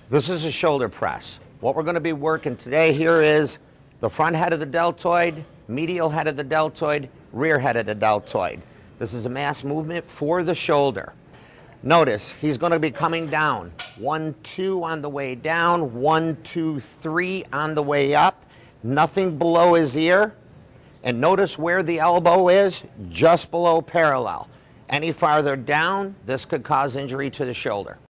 This is a shoulder press. What we're going to be working today here is the front head of the deltoid, medial head of the deltoid, rear head of the deltoid. This is a mass movement for the shoulder. Notice he's going to be coming down. 1, 2 on the way down, 1, 2, 3 on the way up. Nothing below his ear. And notice where the elbow is, just below parallel. Any farther down, this could cause injury to the shoulder.